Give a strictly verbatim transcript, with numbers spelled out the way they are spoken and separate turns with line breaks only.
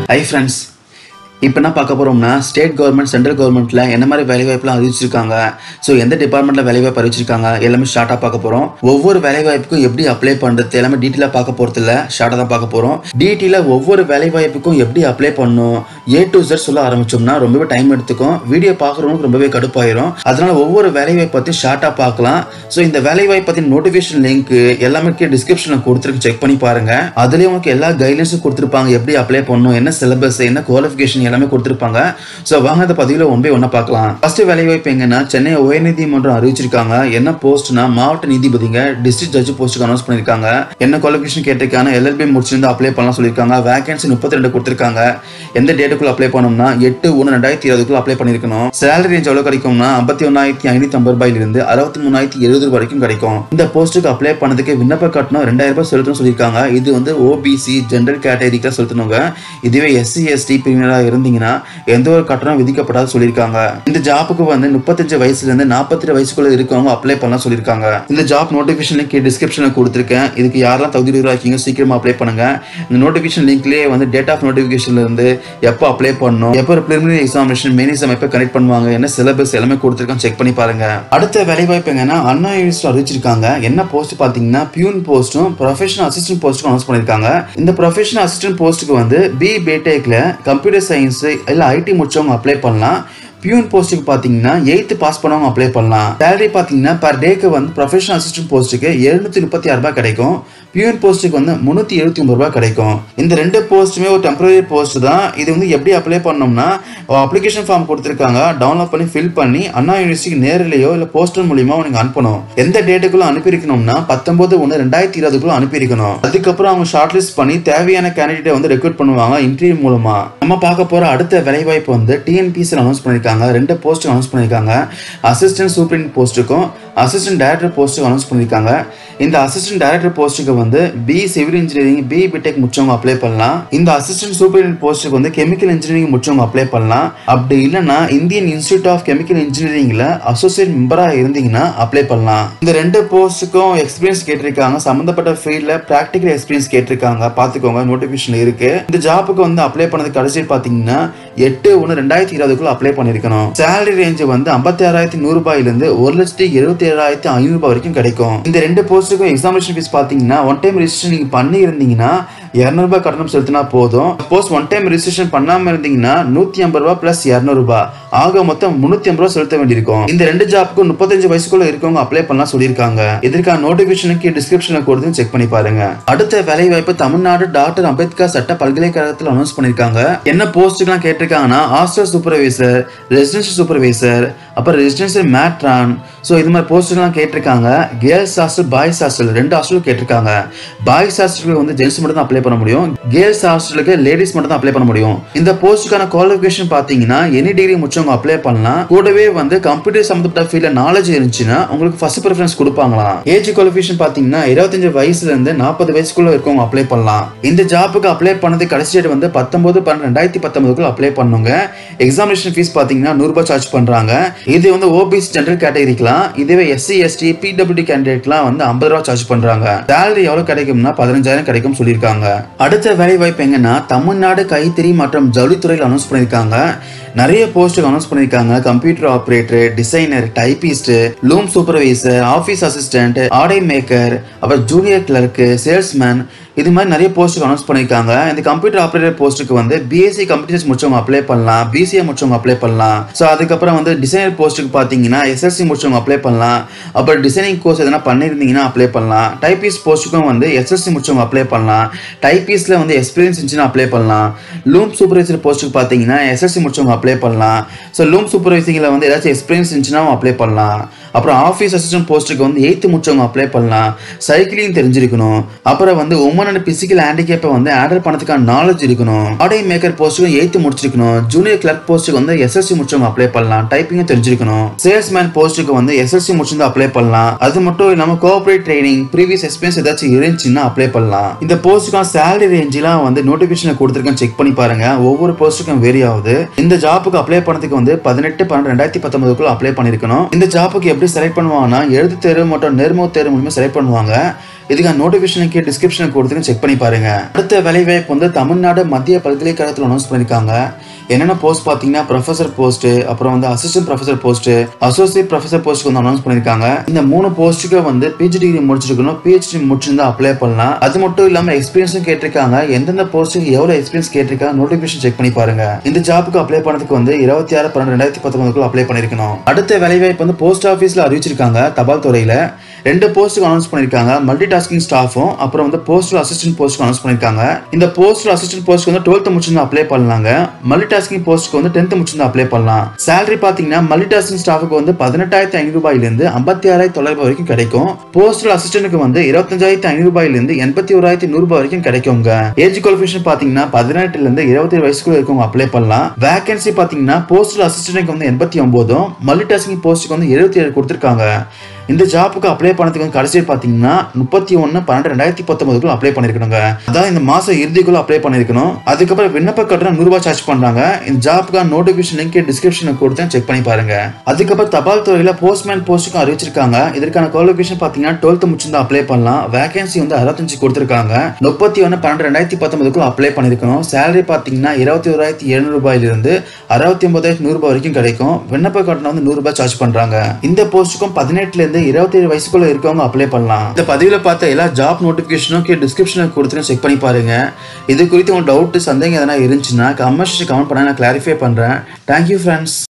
Hi friends. இப்போ என்ன பார்க்க போறோம்னா ஸ்டேட் கவர்மெண்ட் சென்ட்ரல் கவர்மெண்ட்ல என்ன மாதிரி வேலைவாய்ப்புலாம் அறிவிச்சிருக்காங்க, ஸோ எந்த டிபார்ட்மெண்ட்ல வேலைவாய்ப்பு அறிவிச்சிருக்காங்க எல்லாமே ஷார்ட்டா பார்க்க போறோம். ஒவ்வொரு வேலைவாய்ப்புக்கும் எப்படி அப்ளை பண்றது எல்லாமே டீட்டெயிலா பார்க்க போறது இல்ல, ஷார்ட்டா தான் பார்க்க போறோம். டீட்டெயிலா ஒவ்வொரு வேலைவாய்ப்புக்கும் எப்படி அப்ளை பண்ணணும் ஏ டு Z சொல்ல ஆரம்பிச்சோம்னா ரொம்பவே டைம் எடுத்துக்கும், வீடியோ பார்க்குறவங்களுக்கு ரொம்பவே கடுப்பாயிரும். அதனால ஒவ்வொரு வேலைவாய்ப்பு பத்தி ஷார்ட்டா பார்க்கலாம். ஸோ இந்த வேலைவாய்ப்பு பத்தி நோட்டிஃபிகேஷன் லிங்க் எல்லாமே டிஸ்கிரிப்ஷன்ல கொடுத்துருக்கு, செக் பண்ணி பாருங்க. அதுலயே உங்களுக்கு எல்லா கைட்லைன்ஸும் கொடுத்துருப்பாங்க, எப்படி அப்ளை பண்ணணும், என்ன சிலபஸ், என்ன குவாலிஃபிகேஷன் எல்லாமே கொடுத்திருப்பாங்க. சோ வாங்க அந்த பதிவுல ஒன் பை ஒன்னா பார்க்கலாம். ஃபர்ஸ்ட் வேலைவாய்ப்பு எங்கன்னா சென்னை உயர்நீதிமன்றம் அறிவிச்சிருக்காங்க. என்ன போஸ்ட்னா மாவட்ட நீதிபதிங்க டிஸ்ட்ரிக்ட் ஜட்ஜ் போஸ்ட்டுக்கு அனௌன்ஸ் பண்ணிருக்காங்க. என்ன குவாலிஃபிகேஷன் கேட்டிருக்காங்க, எல்எல்பி முடிச்சிருந்தா அப்ளை பண்ணலாம் சொல்லிருக்காங்க. வேகன்சி முப்பத்தி ரெண்டு கொடுத்திருக்காங்க. எந்த டேட்டுக்குள்ள அப்ளை பண்ணணும்னா எட்டு ஒன்று ரெண்டாயிரத்தி இருபதுக்குள்ள அப்ளை பண்ணிருக்கணும். சேலரி ரேஞ்ச் எவ்வளவு கிடைக்கும்னா ஐம்பத்தி ஒன்னாயிரத்தி ஐநூத்தி ஐம்பது ரூபாயில இருந்து அறுபத்தி மூணாயிரத்தி எழுபது ரூபாய் வரைக்கும் கிடைக்கும். இந்த போஸ்ட்டுக்கு அப்ளை பண்ணதுக்கு விண்ணப்ப கட்டணம் ரெண்டாயிரம் ரூபாய் செலுத்தணும் சொல்லிருக்காங்க. இது வந்து ஓபிசி ஜெனரல் கேட்டகரிக்கு செலுத்தணுங்க. இதுவே எஸ்சி எஸ்டி பிரிவினரா இருந்தீங்கன்னா எந்த ஒரு கட்டணம் விதிக்கப்படாது சொல்லியிருக்காங்க. இந்த ஜாப்புக்கு வந்து முப்பத்தஞ்சு வயசுல இருந்து நாற்பத்தி ரெண்டு வயசுக்குள்ள இருக்கவங்க அப்ளை பண்ணலாம் சொல்லியிருக்காங்க. இந்த ஜாப் நோட்டிபிகேஷன் லிங்க் டிஸ்கிரிப்ஷன்ல கொடுத்துருக்கேன். இதுக்கு யாரெல்லாம் தகுதி இருக்கீங்க சீக்கிரமா அப்ளை பண்ணுங்க. இந்த நோட்டிபிகேஷன் லிங்க்லயே வந்து டேட் ஆஃப் நோட்டிபிகேஷன்ல இருந்து எப்போ அப்ளை பண்ணணும், எப்போ பிரிலிமினரி எக்ஸாமினேஷன் மெயின் எக்ஸாம் எப்போ கனெக்ட் பண்ணுவாங்க, என்ன சிலபஸ் எல்லாமே கொடுத்துருக்கேன், செக் பண்ணி பாருங்க. அடுத்த வேலைவாய்ப்பு எங்கன்னா அண்ணா யூனிவர்சிட்டி அறிவிச்சிருக்காங்க. என்ன போஸ்ட் பாத்தீங்கன்னா பியூன் போஸ்டும் ப்ரொஃபஷனல் அசிஸ்டன்ட் போஸ்ட்டுக்கும் அனௌன்ஸ் பண்ணிருக்காங்க. இந்த ப்ரொஃபஷனல் அசிஸ்டன்ட் போஸ்ட்டுக்கு வந்து பி பிடெக்ல கம்ப்யூட்டர் சயின்ஸ் இல்ல ஐடி முடிச்சவங்க அப்ளை பண்ணலாம். பியூன் போஸ்ட்டுக்கு பாத்தீங்கன்னா எயித்து பாஸ் பண்ணவங்க அப்ளை பண்ணலாம். சேலரி பாத்தீங்கன்னா பர் டேக்கு வந்து ப்ரொஃபஷனல் அசிஸ்டன்ட் போஸ்ட்டுக்கு எழுநூத்தி முப்பத்தி ஆறு ரூபாய் கிடைக்கும். பியூன் போஸ்ட்டுக்கு வந்து முன்னூத்தி எழுபத்தி ஒன்பது ரூபாய் கிடைக்கும். இந்த ரெண்டு போஸ்ட்டுமே ஒரு டெம்பரரி போஸ்ட் தான். இது வந்து எப்படி அப்ளை பண்ணோம்னா அப்ளிகேஷன் ஃபார்ம் கொடுத்துருக்காங்க, டவுன்லோட் பண்ணி ஃபில் பண்ணி அண்ணா யூனிவர்சிட்டிக்கு நேரிலேயோ இல்ல போஸ்டல் மூலியமா நீங்க அனுப்பணும். எந்த டேட்டுக்குள்ள அனுப்பியிருக்கணும்னா பத்தொன்பது ஒன்று ரெண்டாயிரத்தி இருபதுக்குள்ள அனுப்பியிருக்கணும். அதுக்கப்புறம் அவங்க ஷார்ட் லிஸ்ட் பண்ணி தேவையான கேண்டிடேட்டை வந்து ரெக்ரூட் பண்ணுவாங்க இன்டர்வியூ மூலமா. நம்ம பார்க்க போற அடுத்த வேலைவாய்ப்பு வந்து டிஎன்பிஎஸ்சி அனௌன்ஸ் பண்ணிருக்காங்க. ரெண்டு போஸ்ட் அனௌன்ஸ் பண்ணிருக்காங்க. அசிஸ்டன்ட் சூப்பரிண்ட் போஸ்ட்டுக்கும் அசிஸ்டன்ட் டைரக்டர் போஸ்ட்டுக்கு அனௌன்ஸ் பண்ணிருக்காங்க. இந்த அசிஸ்டன்ட் டைரக்டர் போஸ்ட்டுக்கு வந்து B civil engineering B BTech முடிச்சவங்க அப்ளை பண்ணலாம். இந்த அசிஸ்டன்ட் சூப்பரிண்ட் போஸ்ட்டுக்கு வந்து கெமிக்கல் இன்ஜினியரிங் முடிச்சவங்க அப்ளை பண்ணலாம். அப்படி இல்லைன்னா இந்தியன் இன்ஸ்டிடியூட் ஆஃப் கெமிக்கல் இன்ஜினியரிங்ல அசோசியேட் மெம்பரா இருந்தீங்கன்னா அப்ளை பண்ணலாம். இந்த ரெண்டு போஸ்ட்டுக்கும் எக்ஸ்பீரியன்ஸ் கேட்டிருக்காங்க, சம்பந்தப்பட்ட ஃபீல்ட்ல பிராக்டிகல் எக்ஸ்பீரியன்ஸ் கேட்டிருக்காங்க, பாத்துக்கோங்க நோட்டிபிகேஷன் இருக்கு. இந்த ஜாப்புக்கு வந்து அப்ளை பண்ணதுக்கு கடைசி பாத்தீங்கன்னா எட்டு ஒன்று ரெண்டாயிரத்தி இருபதுக்குள்ள அப்ளை பண்ணிருக்கணும். சேலரி ரேஞ்ச் வந்து ஐம்பத்தி ஆறாயிரத்தி நூறு ரூபாயில இருந்து ஒரு லட்சத்தி எழுபத்தி ஏழாயிரத்தி ஐநூறு ரூபாய் வரைக்கும் கிடைக்கும். இந்த ரெண்டு போஸ்ட்டுக்கும் எக்ஸாமினேஷன் ஃபீஸ் பாத்தீங்கன்னா ஒன் டைம் ரெஜிஸ்ட்ரேஷன் நீங்க பண்ணி இருந்தீங்கன்னா இருநூறு ரூபாய் கட்டணம் செலுத்தினா போதும். சப்போஸ் ஒன் டைம் ரெஜிஸ்ட்ரேஷன் பண்ணாம இருந்தீங்கன்னா நூத்தி ஐம்பது ரூபாய் பிளஸ் இருநூறு ரூபாய் ஆக மொத்தம் முன்னூத்தி ஐம்பது ரூபாய் செலுத்த வேண்டியிருக்கும். இந்த ரெண்டு ஜாப்புக்கும் முப்பத்தஞ்சு வயசுக்குள்ள இருக்கவங்க அப்ளை பண்ணலாம் சொல்லியிருக்காங்க. இதற்கான நோட்டிபிகேஷனுக்கு டிஸ்கிரிப்ஷன்ல கொடுத்து செக் பண்ணி பாருங்க. அடுத்த வேலை வாய்ப்பு தமிழ்நாடு டாக்டர் அம்பேத்கர் சட்ட பல்கலைக்கழகத்தில் அனௌன்ஸ் பண்ணிருக்காங்க. என்ன போஸ்ட்டுக்கெல்லாம் கேட்டிருக்காங்கன்னா ஹாஸ்டல் சூப்பர்வைசர், ரெசிடென்ஷியல் சூப்பர்வைசர், அப்புறம் ரெசிடென்ஷியல் மேட்ரான், ஸோ இது மாதிரி போஸ்ட்டுக்கெல்லாம் கேட்டிருக்காங்க. கேர்ள்ஸ் ஹாஸ்டல் பாய்ஸ் ஹாஸ்டல் ரெண்டு ஹாஸ்டலும் கேட்டிருக்காங்க. பாய்ஸ் ஹாஸ்டலுக்கு வந்து ஜென்ஸ் மட்டும் தான் அப்ளை பண்ண முடியும், கேர்ள்ஸ் ஹாஸ்டலுக்கு லேடிஸ் மட்டும் தான் அப்ளை பண்ண முடியும். இந்த போஸ்ட்டுக்கான குவாலிஃபிகேஷன் பாத்தீங்கன்னா எனி டிகிரி முடிச்சவங்க அப்ளை பண்ணலாம். கூடவே வந்து கம்ப்யூட்டர் சம்பந்தப்பட்ட ஃபீல்ட்ல நாலேஜ் இருந்துச்சுன்னா உங்களுக்கு ஃபர்ஸ்ட் ப்ரிஃபரன்ஸ் கொடுப்பாங்களாம். ஏஜ் குவாலிஃபிகேஷன் பாத்தீங்கன்னா இருபத்தஞ்சு வயசுல இருந்து நாற்பது வயசுக்குள்ள இருக்கவங்க அப்ளை பண்ணலாம். இந்த ஜாப்புக்கு அப்ளை பண்ணது கடைசி டேட் வந்து பத்தொன்பது பன்னெண்டு ரெண்டாயிரத்தி பத்தொன்பதுக்குள்ள அப்ளை பண்ணுங்க. எக்ஸாமினேஷன் ஃபீஸ் பாத்தீங்கன்னா நூறு ரூபாய் சார்ஜ் பண்றாங்க. இது வந்து ஓபிசி ஜெனரல் கேட்டகரிக்கலாம். இதுவே எஸ்சி எஸ்டி பிடபிள்யூடி கேண்டிடேட்லாம் வந்து ஐம்பது ரூபாய் சார்ஜ் பண்றாங்க. சேலரி எவ்வளவு கிடைக்கும்னா பதினஞ்சாயிரம் கிடைக்கும் சொல்லியிருக்காங்க. அடுத்த வேலை வாய்ப்பு எங்கன்னா தமிழ்நாடு கைத்தறி மற்றும் ஜவுளித்துறையில் அனௌன்ஸ் பண்ணிருக்காங்க. நிறைய போஸ்ட்டுக்கு அனௌன்ஸ் பண்ணிருக்காங்க. Computer operator, designer, typist, loom supervisor, office assistant, ஆடை மேக்கர், அப்புறம் ஜூனியர் கிளர்க், சேல்ஸ்மேன், இது மாதிரி நிறைய போஸ்ட்டுக்கு அனௌன்ஸ் பண்ணிருக்காங்க. இந்த கம்ப்யூட்டர் ஆபரேட்டர் போஸ்ட்டுக்கு வந்து பிஎஸ்சி கம்ப்யூட்டர்ஸ் முடிச்சவங்க அப்ளை பண்ணலாம், பிசிஏ முடிச்சவங்க அப்ளை பண்ணலாம். ஸோ அதுக்கப்புறம் வந்து டிசைனர் போஸ்ட்டுக்கு பார்த்தீங்கன்னா எஸ்எஸ்சி முடிச்சவங்க அப்ளை பண்ணலாம். அப்புறம் டிசைனிங் கோர்ஸ் எதனா பண்ணியிருந்தீங்கன்னா அப்ளை பண்ணலாம். டைபிஸ்ட் போஸ்ட்டுக்கும் வந்து எஸ்எஸ்சி முடிச்சவங்க அப்ளை பண்ணலாம். டைபிஸ்ட்ல வந்து எக்ஸ்பீரியன்ஸ் இருந்துச்சுன்னா அப்ளை பண்ணலாம். லூம் சூப்பர்வைசர் போஸ்ட்டுக்கு பார்த்தீங்கன்னா எஸ்எஸ்சி முடிச்சவங்க அப்ளை பண்ணலாம். ஸோ லூம் சூப்பர்வைசிங்ல வந்து ஏதாச்சும் எக்ஸ்பீரியன்ஸ் இருந்துச்சுன்னா அப்ளை பண்ணலாம். அப்புறம் ஆஃபீஸ் அசிஸ்டன்ட் போஸ்ட்டுக்கு வந்து எயித்து முடிச்சவங்க அப்ளை பண்ணலாம். சைக்கிளிங் தெரிஞ்சிருக்கணும். அப்புறம் வந்து உமன் அண்ட் பிசிக்கல் ஹேண்டிகேப்பை வந்து ஹேண்டில் பண்ணதுக்கான நாலேஜ் இருக்கணும். ஆடை மேக்கர் போஸ்ட்டுக்கு எயித்து முடிச்சிருக்கணும். ஜூனியர் கிளர்க் போஸ்ட்டுக்கு வந்து எஸ்எஸ்சி முடிச்சவங்க அப்ளை பண்ணலாம். டைப்பிங்கும் தெரிஞ்சிருக்கணும். சேல்ஸ்மேன் போஸ்ட்டுக்கு வந்து எஸ்எஸ்சி முடிச்சிருந்தா அப்ளை பண்ணலாம். அது மட்டும் இல்லாம கோஆபரேட் ட்ரைனிங், ப்ரீவியஸ் எக்ஸ்பீரியன்ஸ் ஏதாச்சும் இருந்துச்சுன்னா அப்ளை பண்ணலாம். இந்த போஸ்ட்டுக்கான சேலரி ரேஞ்செலாம் வந்து நோட்டிபிகேஷன் கொடுத்துருக்கேன், செக் பண்ணி பாருங்க. ஒவ்வொரு போஸ்ட்டுக்கும் வேரி ஆகுது. இந்த ஜாப்புக்கு அப்ளை பண்ணதுக்கு வந்து பதினெட்டு பன்னெண்டு ரெண்டாயிரத்தி பத்தொன்பதுக்குள்ள அப்ளை பண்ணிருக்கணும். இந்த ஜாப்புக்கு எப்படி செலக்ட் பண்ணுவாங்கன்னா எழுத்து தேர்வு மற்றும் நேர்முக தேர்வு மூலமா செலக்ட் பண்ணுவாங்க. இதுக்கு நோட்டிபிகேஷன் கீழே டிஸ்கிரிப்ஷன் கொடுத்து செக் பண்ணி பாருங்க. அடுத்த வேலைவாய்ப்பு வந்து தமிழ்நாடு மத்திய பல்கலைக்கழகத்தில் அனௌன்ஸ் பண்ணிருக்காங்க. என்னென்ன போஸ்ட் பார்த்தீங்கன்னா ப்ரொஃபசர் போஸ்ட், அப்புறம் வந்து assistant professor post, associate professor post வந்து அனௌன்ஸ் பண்ணிருக்காங்க. இந்த மூணு போஸ்ட்டுக்கு வந்து பிஜி டிகிரி முடிச்சிருக்கணும், பிஹெச்டி முடிச்சிருந்தா அப்ளை பண்ணலாம். அது மட்டும் இல்லாம எக்ஸ்பீரியன்ஸும் கேட்டிருக்காங்க. எந்தெந்த போஸ்ட்டுக்கு எவ்வளவு எக்ஸ்பீரியன்ஸ் கேட்டிருக்காங்க நோட்டிபிகேஷன் செக் பண்ணி பாருங்க. இந்த ஜாப்புக்கு அப்ளை பண்ணதுக்கு வந்து இருபத்தி ஆறு பன்னெண்டு ரெண்டாயிரத்தி பத்தொன்பதுக்குள்ள அப்ளை பண்ணிருக்கணும். அடுத்த வேலைவாய்ப்பு வந்து போஸ்ட் ஆஃபீஸ்ல அறிவிச்சிருக்காங்க. தபால் துறையில ரெண்டு போஸ்ட்டுக்கு அனௌன்ஸ் பண்ணிருக்காங்க. மல்டி டாஸ்கிங் ஸ்டாஃபும் அப்புறம் வந்து போஸ்டல் அசிஸ்டன்ட் போஸ்ட்டுக்கு அனௌன்ஸ் பண்ணிருக்காங்க. இந்த போஸ்டல் அசிஸ்டன்ட் போஸ்ட்க்கு வந்து டுவெல்த் முடிச்சிருந்தா அப்ளை பண்ணலாங்க. மல்டி டாஸ்கிங் போஸ்ட்க்கு வந்து டென்த் முடிச்சிருந்தா அப்ளை பண்ணலாம். சேலரி பாத்தீங்கன்னா மல்டி டாஸ்கிங் ஸ்டாஃபுக்கு வந்து பதினெட்டாயிரத்தி ஐநூறு ரூபாயில இருந்து ஐம்பத்தி ஆறாயிரத்தி தொள்ளாயிரம் ரூபாய் வரைக்கும் கிடைக்கும். போஸ்டல் அசிஸ்டன்ட்க்கு வந்து இருபத்தஞ்சாயிரத்தி ஐநூறு ரூபாயில இருந்து எண்பத்தி ஓராயிரத்தி நூறு ரூபாய் வரைக்கும் கிடைக்குங்க. ஏஜ் குவாலிஃபிகேஷன் பாத்தீங்கன்னா பதினெட்டுல இருந்து இருபத்தி ஏழு வயசுக்குள்ள இருக்கவங்க அப்ளை பண்ணலாம். வேகன்சி பாத்தீங்கன்னா போஸ்டல் அசிஸ்டன்ட்க்கு வந்து எண்பத்தி ஒன்பதும் மல்டி டாஸ்கிங் போஸ்ட்க்கு வந்து எழுபத்தி ஏழு கொடுத்திருக்காங்க. இந்த ஜாப்புக்கு அப்ளை பண்ணதுக்கு கடைசி பாத்தீங்கன்னா முப்பத்தி ஒன்னு பன்னெண்டு ரெண்டாயிரத்தி பத்தொன்பதுக்குள்ள அப்ளை பண்ணிருக்கணுங்க. அதான் இந்த மாசம் இறுதிக்குள்ள அப்ளை பண்ணிருக்கணும். அதுக்கப்புறம் விண்ணப்ப கட்டணம் நூறு ரூபாய் சார்ஜ் பண்றாங்க. இந்த ஜாப்புக்கு நோட்டிபிகேஷன் லிங்க் டிஸ்கிரிப்ஷன்ல கொடுத்து செக் பண்ணி பாருங்க. அதுக்கப்புறம் தபால் துறையில போஸ்ட்மேன் போஸ்ட்டுக்கும் அறிவிச்சிருக்காங்க. இதற்கான குவாலிஃபிகேஷன் பாத்தீங்கன்னா டுவெல்த் முடிச்சிருந்தா அப்ளை பண்ணலாம். வேகன்சி வந்து அறுபத்தஞ்சு கொடுத்திருக்காங்க. முப்பத்தி ஒன்னு பன்னெண்டு ரெண்டாயிரத்தி பத்தொன்பதுக்குள்ள அப்ளை பண்ணிருக்கணும். சேலரி பாத்தீங்கன்னா இருபத்தி ஓராயிரத்தி எழுநூறு ரூபாயில இருந்து அறுபத்தி ஒன்பதாயிரத்தி நூறு ரூபாய் வரைக்கும் கிடைக்கும். விண்ணப்ப கட்டணம் வந்து நூறு ரூபாய் சார்ஜ் பண்றாங்க. இந்த போஸ்ட்டுக்கும் பதினெட்டுல இருந்து இருபத்தி ஏழு வயசுக்குள்ள இருக்கவங்க அப்ளை பண்ணலாம். இந்த பதிவுல பார்த்த எல்லா ஜாப் நோட்டிபிகேஷனும் டிஸ்கிரிப்ஷன்ல கொடுத்து செக் பண்ணி பாருங்க. இது குறித்து உங்க டவுட் சந்தேகம் எதனா இருந்துச்சுன்னா கமெண்ட் கமெண்ட் பண்ண நான் கிளாரிஃபை பண்றேன். Thank you friends.